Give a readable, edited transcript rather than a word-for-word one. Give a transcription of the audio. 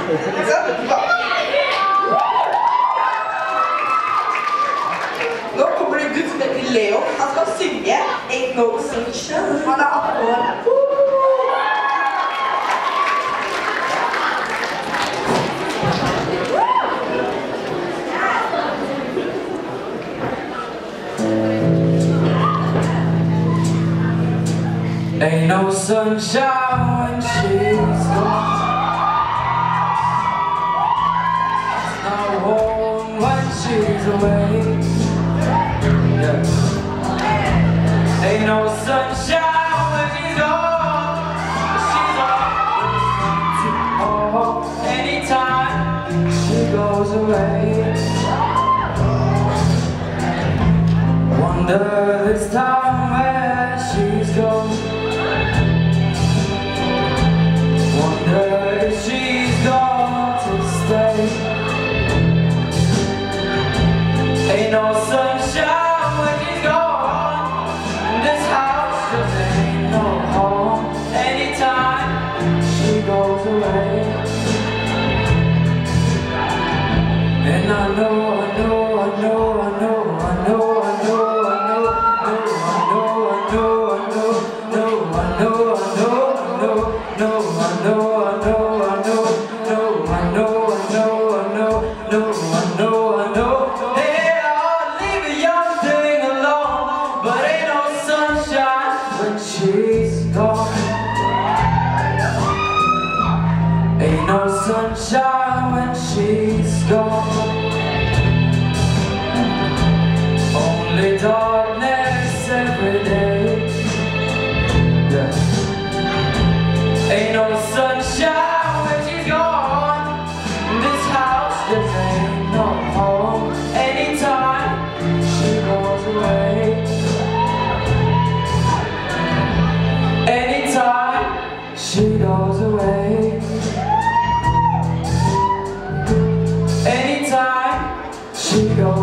Nå kommer det gutt som heter Leo. Han skal synge Ain't No Sunshine. Han er 18 år. Ain't no sunshine when she's gone. There's no home when she's away. Yeah. Ain't no sunshine when she's gone. She's always anytime she goes away. Wonder this time where she's gone. Wonder if she's gone to stay. Ain't no sunshine when she's gone. This house just ain't no home. Anytime she goes away. And I know, I know, I know, I know, I know, I know, I know, I know, I know, I know, I know, I know, I know, she's gone. Ain't no sunshine when she's gone. Only darkness every day. Yeah. Ain't no sunshine when she's gone. This house just ain't no home. Anytime she goes away. Anytime she goes away. Anytime she goes away.